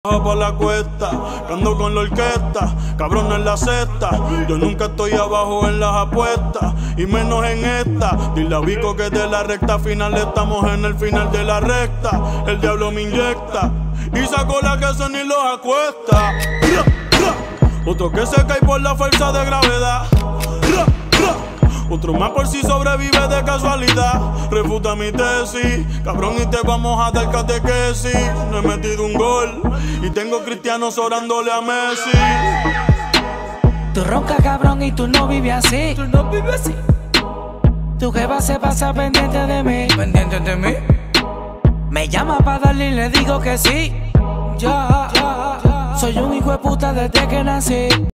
Pa' la cuesta, que ando con la orquesta, cabrón en la cesta. Yo nunca estoy abajo en las apuestas, y menos en esta. Dile a Vico que de la recta final estamos en el final de la recta. El diablo me inyecta y saco la que son y los acuesta. Otro que se cae por la fuerza de gravedad. Otro más por si sobrevive de casualidad. Refuta mi tesis, cabrón, y te vamos a dar catequesis. No he metido un gol y tengo cristianos orándole a Messi. Tú roncas, cabrón, y tú no vives así. Tú no vives así. Tu jeva se pasa pendiente de mí. ¿Pendiente de mí? Me llama pa' darle y le digo que sí. Soy un hijo de puta desde que nací.